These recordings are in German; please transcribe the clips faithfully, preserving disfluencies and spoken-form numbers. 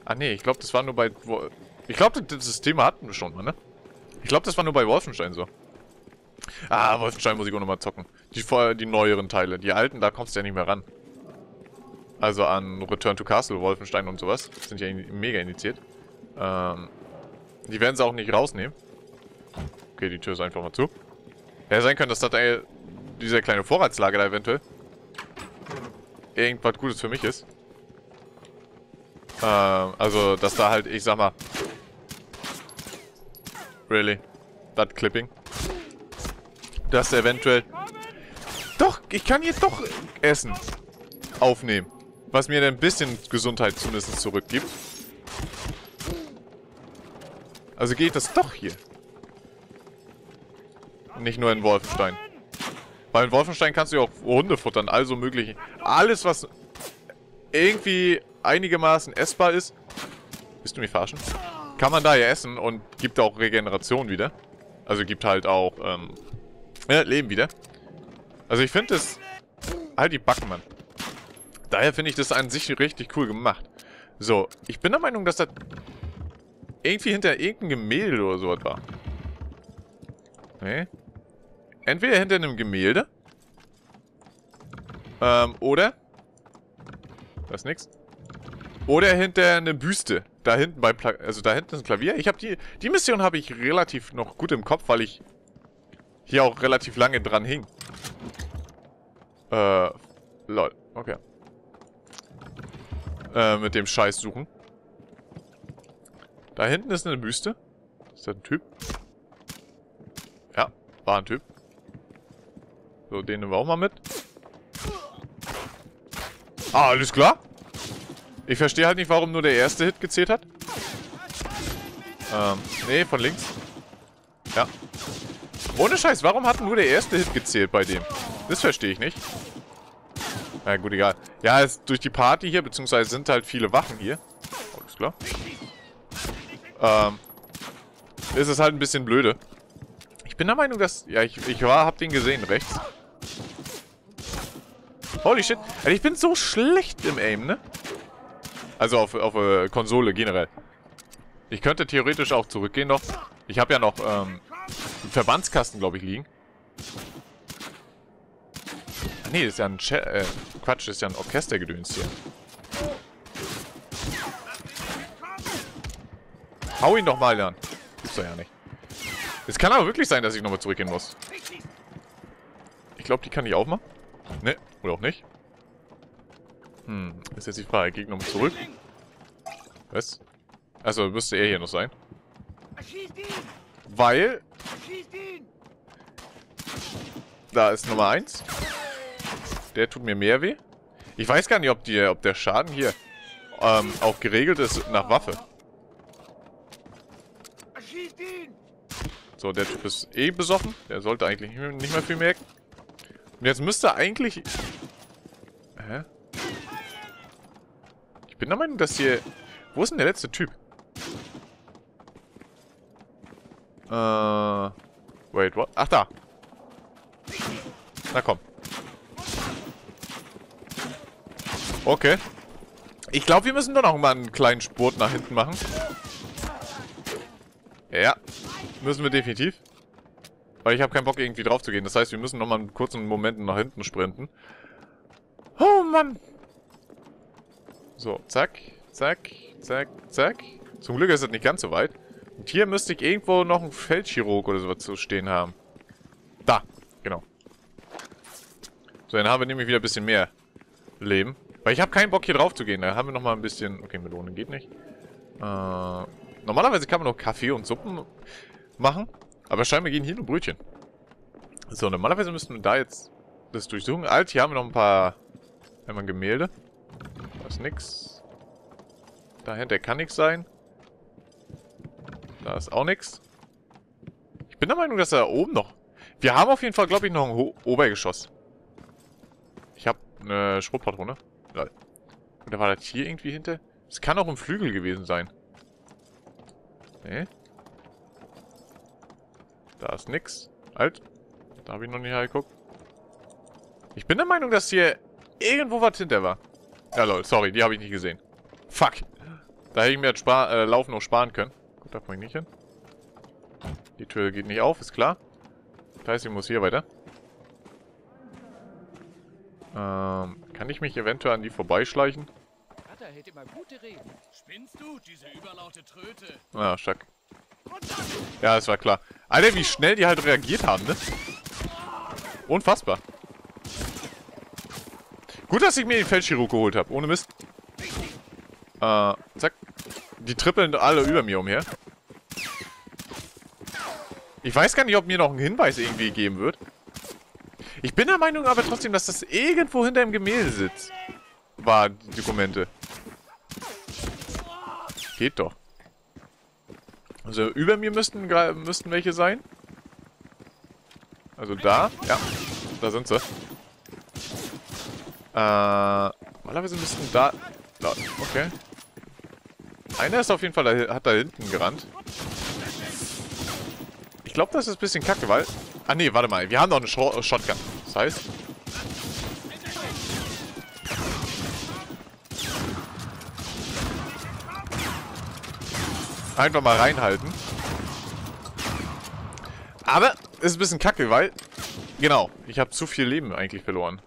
Ah nee, ich glaube, das war nur bei... Wo, ich glaube, das System hatten wir schon mal, ne? Ich glaube, das war nur bei Wolfenstein so. Ah, Wolfenstein muss ich auch nochmal zocken. Die, die neueren Teile. Die alten, da kommst du ja nicht mehr ran. Also an Return to Castle, Wolfenstein und sowas. Sind ja mega indiziert. Ähm, die werden sie auch nicht rausnehmen. Okay, die Tür ist einfach mal zu. Ja, sein können, dass das ey, dieser kleine Vorratslager da eventuell irgendwas Gutes für mich ist. Ähm, also, dass da halt, ich sag mal... Really? Das Clipping? Dass eventuell... Doch, ich kann jetzt doch Essen aufnehmen. Was mir dann ein bisschen Gesundheit zumindest zurückgibt. Also geht das doch hier. Nicht nur in Wolfenstein. Weil in Wolfenstein kannst du ja auch Hunde futtern, also möglich. Alles, was irgendwie einigermaßen essbar ist. Willst du mich verarschen? Kann man da ja essen und gibt auch Regeneration wieder. Also gibt halt auch, ähm, ja, Leben wieder. Also ich finde es... Halt die Backen, Mann. Daher finde ich das an sich richtig cool gemacht. So, ich bin der Meinung, dass das irgendwie hinter irgendeinem Gemälde oder sowas war. Nee. Entweder hinter einem Gemälde. Ähm, oder... Da ist nix. Oder hinter einer Büste. Da hinten beim Pla also da hinten ist ein Klavier. Ich habe die... Die Mission habe ich relativ noch gut im Kopf, weil ich hier auch relativ lange dran hing. Äh, lol. Okay. Äh, mit dem Scheiß suchen. Da hinten ist eine Büste. Ist das ein Typ? Ja, war ein Typ. So, den nehmen wir auch mal mit. Ah, alles klar. Ich verstehe halt nicht, warum nur der erste Hit gezählt hat. Ähm, nee, von links. Ja. Ohne Scheiß, warum hat nur der erste Hit gezählt bei dem? Das verstehe ich nicht. Na gut, egal. Ja, ist durch die Party hier, beziehungsweise sind halt viele Wachen hier. Alles klar. Ähm, ist es halt ein bisschen blöde. Ich bin der Meinung, dass... Ja, ich, ich war, hab den gesehen, rechts. Holy shit. Also ich bin so schlecht im Aim, ne? Also auf, auf äh, Konsole generell. Ich könnte theoretisch auch zurückgehen noch. Ich habe ja noch ähm, einen Verbandskasten, glaube ich, liegen. Nee, das ist ja ein... Ch äh, Quatsch, das ist ja ein Orchestergedöns hier. Hau ihn doch mal an. Gibt's doch ja nicht. Es kann aber wirklich sein, dass ich nochmal zurückgehen muss. Ich glaube, die kann ich auch mal. Ne, oder auch nicht. Hm, ist jetzt die Frage. Geh nochmal zurück. Was? Also müsste er hier noch sein. Weil... Da ist Nummer eins. Der tut mir mehr weh. Ich weiß gar nicht, ob, die, ob der Schaden hier ähm, auch geregelt ist nach Waffe. So, der Typ ist eh besoffen. Der sollte eigentlich nicht mehr viel merken. Und jetzt müsste eigentlich... Hä? Ich bin der Meinung, dass hier... Wo ist denn der letzte Typ? Äh... Wait, what? Ach, da. Na komm. Okay. Ich glaube, wir müssen doch noch mal einen kleinen Spurt nach hinten machen. Ja. Müssen wir definitiv. Weil ich habe keinen Bock, irgendwie drauf zu gehen. Das heißt, wir müssen noch mal einen kurzen Moment nach hinten sprinten. Oh, Mann. So, zack, zack, zack, zack. Zum Glück ist das nicht ganz so weit. Und hier müsste ich irgendwo noch einen Feldchirurg oder sowas zu stehen haben. Da, genau. So, dann haben wir nämlich wieder ein bisschen mehr Leben. Weil ich habe keinen Bock, hier drauf zu gehen. Da haben wir noch mal ein bisschen... Okay, Melone geht nicht. Äh, normalerweise kann man noch Kaffee und Suppen machen. Aber scheinbar gehen hier nur Brötchen. So, normalerweise müssten wir da jetzt das durchsuchen. Alt, hier haben wir noch ein paar... Einmal ein Gemälde. Da ist nix. Dahinter kann nichts sein. Da ist auch nichts. Ich bin der Meinung, dass da oben noch... Wir haben auf jeden Fall, glaube ich, noch ein Ho Obergeschoss. Ich habe eine Schrotpatrone. Lol. Oder war das hier irgendwie hinter? Es kann auch im Flügel gewesen sein. Nee. Da ist nix. Halt. Da habe ich noch nicht reingeguckt. Ich bin der Meinung, dass hier irgendwo was hinter war. Ja, lol. Sorry, die habe ich nicht gesehen. Fuck. Da hätte ich mir das Spar äh, Laufen noch sparen können. Gut, da komme ich nicht hin. Die Tür geht nicht auf, ist klar. Das heißt, ich muss hier weiter. Ähm, kann ich mich eventuell an die vorbeischleichen? Hält immer gute Reden. Spinnst du, diese überlaute Tröte? Ah, schack. Ja, das war klar. Alter, wie schnell die halt reagiert haben, ne? Unfassbar. Gut, dass ich mir den Feldchirurg geholt habe. Ohne Mist. Äh, zack. Die trippeln alle über mir umher. Ich weiß gar nicht, ob mir noch ein Hinweis irgendwie geben wird. Ich bin der Meinung aber trotzdem, dass das irgendwo hinter dem Gemälde sitzt. War die Dokumente. Geht doch. Also über mir müssten, müssten welche sein. Also da. Ja. Da sind sie. Äh. Normalerweise müssten da. Okay. Einer ist auf jeden Fall, da, hat da hinten gerannt. Ich glaube, das ist ein bisschen kacke, weil... Ah nee, warte mal. Wir haben noch eine Sh Shotgun. Das heißt... Einfach mal reinhalten. Aber ist ein bisschen kacke, weil... Genau, ich habe zu viel Leben eigentlich verloren.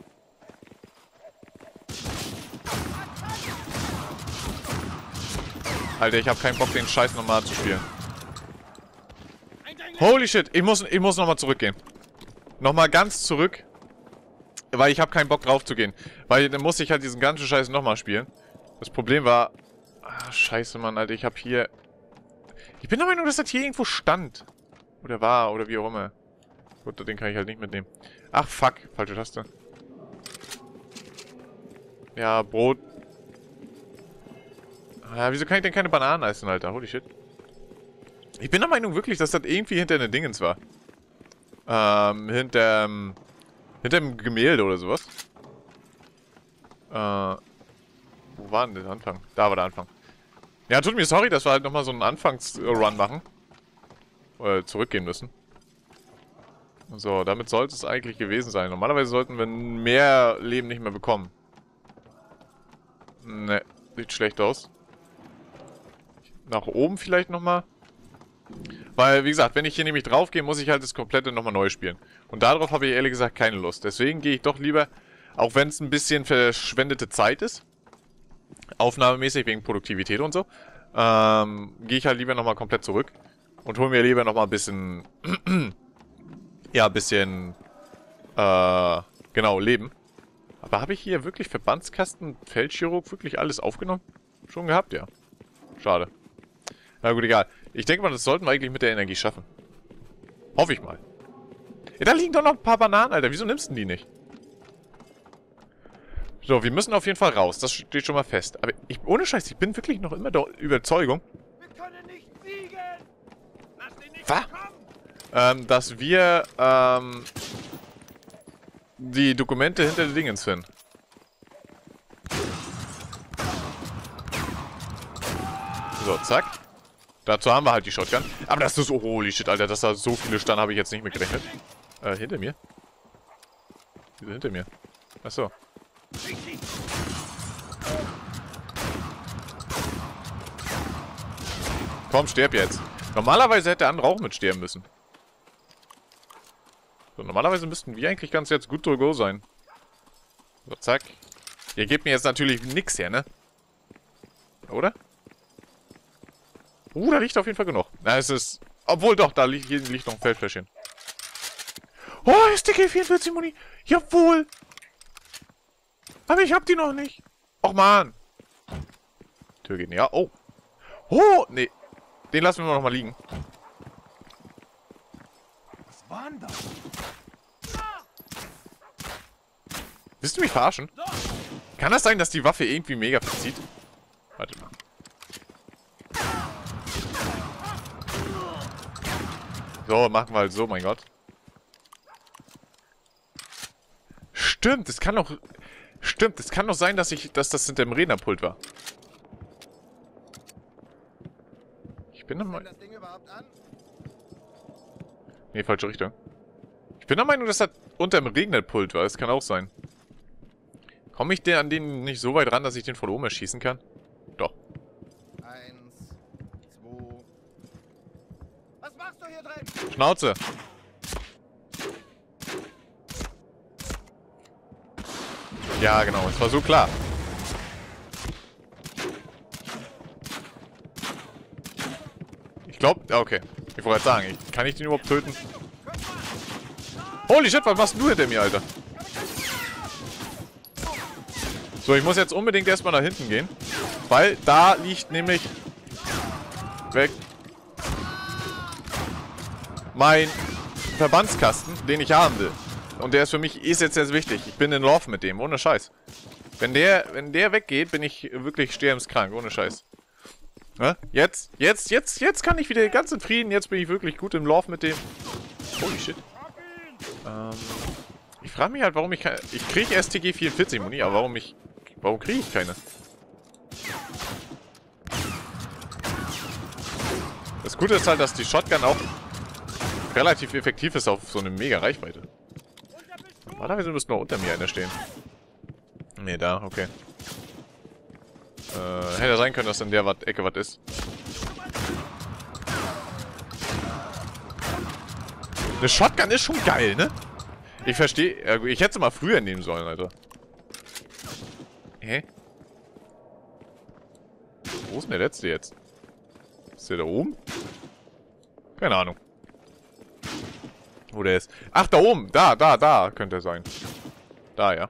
Alter, ich habe keinen Bock, den Scheiß nochmal zu spielen. Holy shit, ich muss, ich muss nochmal zurückgehen. Nochmal ganz zurück. Weil ich habe keinen Bock drauf zu gehen. Weil dann muss ich halt diesen ganzen Scheiß nochmal spielen. Das Problem war... Ah, scheiße, Mann, Alter, ich habe hier... Ich bin der Meinung, dass das hier irgendwo stand. Oder war, oder wie auch immer. Gut, den kann ich halt nicht mitnehmen. Ach, fuck. Falsche Taste. Ja, Brot. Ja, wieso kann ich denn keine Bananen essen, Alter? Holy shit. Ich bin der Meinung wirklich, dass das irgendwie hinter den Dingens war. Ähm, hinter... Hinter dem Gemälde oder sowas. Äh... Wo war denn der Anfang? Da war der Anfang. Ja, tut mir sorry, dass wir halt nochmal so einen Anfangsrun machen. Oder zurückgehen müssen. So, damit sollte es eigentlich gewesen sein. Normalerweise sollten wir mehr Leben nicht mehr bekommen. Ne, sieht schlecht aus. Nach oben vielleicht nochmal. Weil, wie gesagt, wenn ich hier nämlich drauf gehe, muss ich halt das komplette nochmal neu spielen. Und darauf habe ich ehrlich gesagt keine Lust. Deswegen gehe ich doch lieber, auch wenn es ein bisschen verschwendete Zeit ist, aufnahmemäßig wegen Produktivität und so, ähm, gehe ich halt lieber nochmal komplett zurück und hole mir lieber nochmal ein bisschen, ja, ein bisschen, äh, genau, Leben. Aber habe ich hier wirklich Verbandskasten, Feldchirurg, wirklich alles aufgenommen? Schon gehabt, ja. Schade. Na gut, egal. Ich denke mal, das sollten wir eigentlich mit der Energie schaffen. Hoffe ich mal. Ja, da liegen doch noch ein paar Bananen, Alter. Wieso nimmst du die nicht? So, wir müssen auf jeden Fall raus. Das steht schon mal fest. Aber ich, ohne Scheiß, ich bin wirklich noch immer der Überzeugung. Wir können nicht fliegen! Lass den nicht Was? Ähm, dass wir, ähm, die Dokumente hinter den Dingens finden. So, zack. Dazu haben wir halt die Shotgun. Aber das ist so... Holy shit, Alter. Dass da so viele standen, habe ich jetzt nicht mit gerechnet. Äh, hinter mir? Wieso hinter mir? Achso. Komm, sterb jetzt. Normalerweise hätte der andere auch mit sterben müssen. So, normalerweise müssten wir eigentlich ganz jetzt gut to go sein. So, zack. Ihr gebt mir jetzt natürlich nix her, ne? Oder? Uh, da liegt auf jeden Fall genug. Na, es ist... Obwohl doch, da liegt, hier liegt noch ein Feldfläschchen. Oh, S D K vierundvierzig Muni. Jawohl. Aber ich hab die noch nicht. Och, man. Tür geht nicht. Ja, oh. Oh, nee. Den lassen wir noch mal liegen. Was war denn das? Willst du mich verarschen? Kann das sein, dass die Waffe irgendwie mega verzieht? Warte mal. So, machen wir halt so, mein Gott. Stimmt, es kann doch... Stimmt, es kann doch sein, dass ich, dass das hinter dem Rednerpult war. Ich bin der Meinung... Nee, falsche Richtung. Ich bin der Meinung, dass das unter dem Rednerpult war. Das kann auch sein. Komme ich denn an den nicht so weit ran, dass ich den von oben erschießen kann? Doch. Schnauze. Ja, genau. Es war so klar. Ich glaube... Okay. Ich wollte gerade sagen, ich, kann ich den überhaupt töten? Holy shit, was machst du hinter mir, Alter? So, ich muss jetzt unbedingt erstmal nach hinten gehen. Weil da liegt nämlich... Weg... mein Verbandskasten, den ich haben will. Und der ist für mich ist jetzt, jetzt wichtig. Ich bin in Love mit dem, ohne Scheiß. Wenn der, wenn der weggeht, bin ich wirklich sterbenskrank, ohne Scheiß. Ne? Jetzt, jetzt, jetzt, jetzt kann ich wieder ganz in Frieden. Jetzt bin ich wirklich gut im Love mit dem. Holy shit. Ähm, ich frage mich halt, warum ich keine... Ich kriege S T G vierundvierzig Muni, aber warum ich... Warum kriege ich keine? Das Gute ist halt, dass die Shotgun auch relativ effektiv ist auf so eine mega Reichweite. Normalerweise müsste noch unter mir einer stehen. Ne, da, okay. Äh, hätte sein können, dass in der Ecke was ist. Eine Shotgun ist schon geil, ne? Ich verstehe. Ich hätte sie mal früher nehmen sollen, Alter. Hä? Wo ist denn der letzte jetzt? Ist der da oben? Keine Ahnung. Wo der ist. Ach, da oben. Da, da, da könnte er sein. Da, ja.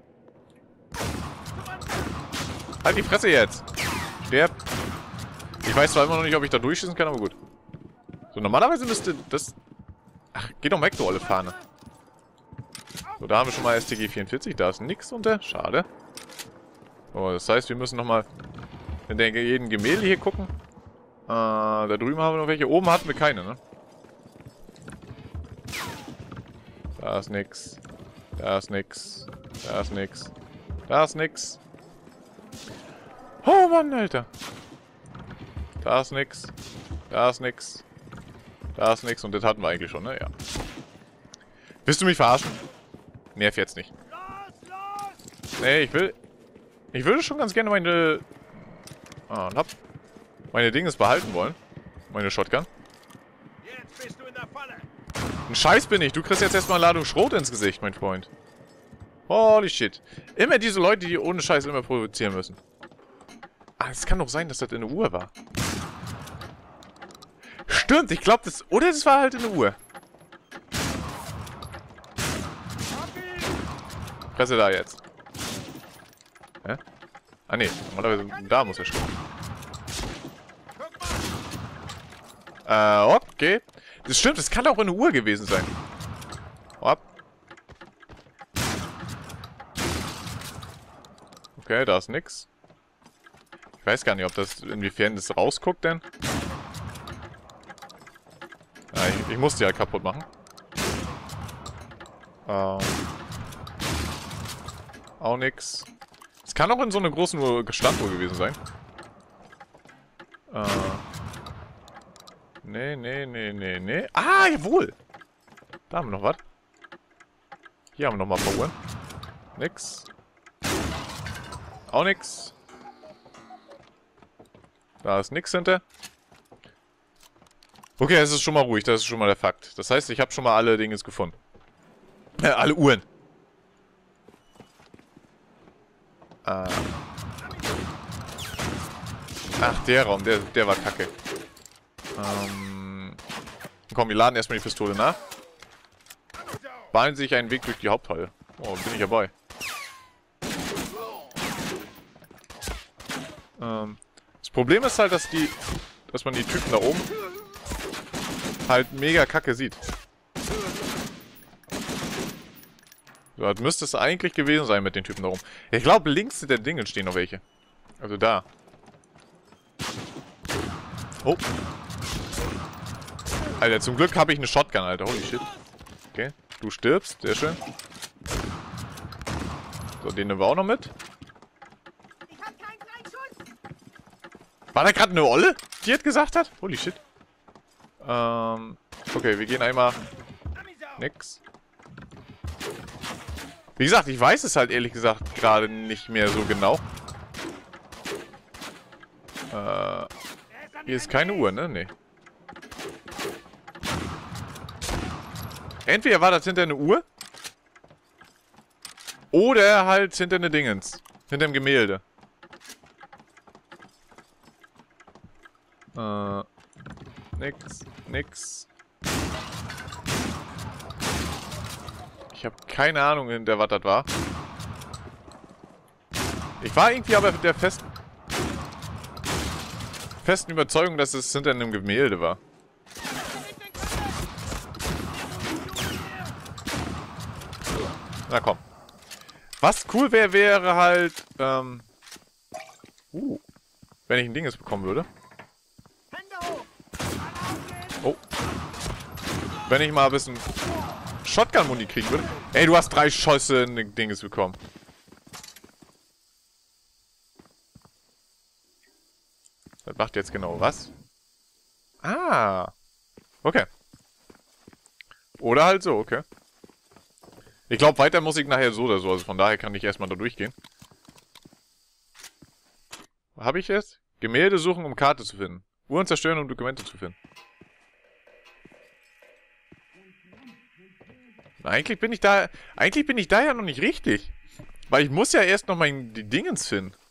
Halt die Fresse jetzt. Sterb. Ich weiß zwar immer noch nicht, ob ich da durchschießen kann, aber gut. So, normalerweise müsste das... Ach, geh doch weg, du olle Fahne. So, da haben wir schon mal S T G vierundvierzig. Da ist nix unter. Schade. So, das heißt, wir müssen nochmal in der jeden Gemälde hier gucken. Äh, da drüben haben wir noch welche. Oben hatten wir keine, ne? Da ist nix. Da ist nix. Da ist nix. Da ist nix. Oh Mann, Alter. Da ist nix. Da ist nix. Da ist nix. Und das hatten wir eigentlich schon, ne? Ja. Willst du mich verarschen? Nerv jetzt nicht. Nee, ich will... Ich würde schon ganz gerne meine... Ah, und hab... Meine Dinges behalten wollen. Meine Shotgun. Jetzt bist du in der Falle. Ein Scheiß bin ich. Du kriegst jetzt erstmal eine Ladung Schrot ins Gesicht, mein Freund. Holy shit. Immer diese Leute, die ohne Scheiß immer provozieren müssen. Ah, es kann doch sein, dass das in der Uhr war. Stimmt, ich glaube das... Oder das war halt in der Uhr. Fresse da jetzt. Hä? Ah ne, normalerweise da muss er stehen. Äh, okay. Das stimmt, das kann auch in der Uhr gewesen sein. Hopp. Okay, da ist nix. Ich weiß gar nicht, ob das, inwiefern das rausguckt denn. Ja, ich, ich muss die halt kaputt machen. Ähm. Auch nix. Es kann auch in so einer großen Uhr, Standuhr gewesen sein. Äh. Nee, nee, nee, nee, nee. Ah, jawohl! Da haben wir noch was. Hier haben wir noch mal ein paar Uhren. Nix. Auch nix. Da ist nix hinter. Okay, es ist schon mal ruhig. Das ist schon mal der Fakt. Das heißt, ich habe schon mal alle Dinge gefunden. Äh, alle Uhren. Äh. Ach, der Raum. Der, der war kacke. Ähm. Komm, wir laden erstmal die Pistole nach. Bahnen sich einen Weg durch die Haupthalle. Oh, bin ich dabei. Ähm. Das Problem ist halt, dass die, dass man die Typen da oben halt mega kacke sieht. So, das müsste es eigentlich gewesen sein mit den Typen da oben. Ich glaube, links der Dingen stehen noch welche. Also da. Oh. Alter, zum Glück habe ich eine Shotgun, Alter. Holy shit. Okay, du stirbst. Sehr schön. So, den nehmen wir auch noch mit. War da gerade eine Olle, die jetzt gesagt hat? Holy shit. Ähm, okay, wir gehen einmal... Nix. Wie gesagt, ich weiß es halt ehrlich gesagt gerade nicht mehr so genau. Äh, hier ist keine Uhr, ne? Nee. Entweder war das hinter eine Uhr. Oder halt hinter eine Dingens. Hinter dem Gemälde. Äh. Nix. Nix. Ich habe keine Ahnung, hinter was das war. Ich war irgendwie aber der festen, festen Überzeugung, dass es hinter einem Gemälde war. Na komm. Was cool wäre, wäre halt, ähm... Uh. Wenn ich ein Dinges bekommen würde. Oh. Wenn ich mal ein bisschen Shotgun-Muni kriegen würde. Ey, du hast drei Schüsse in Dinges bekommen. Das macht jetzt genau was? Ah. Okay. Oder halt so, okay. Ich glaube, weiter muss ich nachher so oder so. Also von daher kann ich erstmal da durchgehen. Habe ich jetzt? Gemälde suchen, um Karte zu finden. Uhren zerstören, um Dokumente zu finden. Eigentlich bin ich da... Eigentlich bin ich da ja noch nicht richtig. Weil ich muss ja erst noch mein die Dingens finden.